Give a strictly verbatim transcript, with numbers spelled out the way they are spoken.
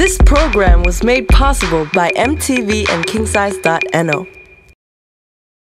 This program was made possible by M T V and Kingsize dot N O.